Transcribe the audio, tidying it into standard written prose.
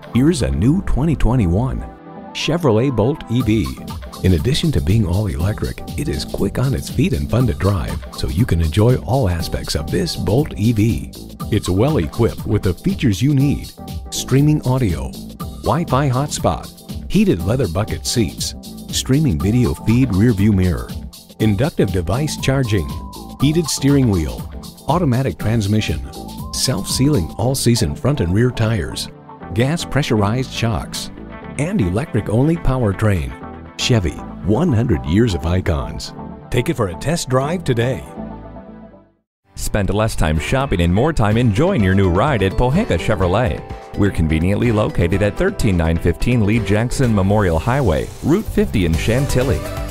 Here's a new 2021 Chevrolet Bolt EV. In addition to being all electric, it is quick on its feet and fun to drive, so you can enjoy all aspects of this Bolt EV. It's well equipped with the features you need: streaming audio, Wi-Fi hotspot, heated leather bucket seats, streaming video feed rear view mirror, inductive device charging, heated steering wheel, automatic transmission, self-sealing all-season front and rear tires, gas pressurized shocks, and electric-only powertrain. Chevy, 100 years of icons. Take it for a test drive today. Spend less time shopping and more time enjoying your new ride at Pohanka Chevrolet. We're conveniently located at 13915 Lee Jackson Memorial Highway, Route 50 in Chantilly.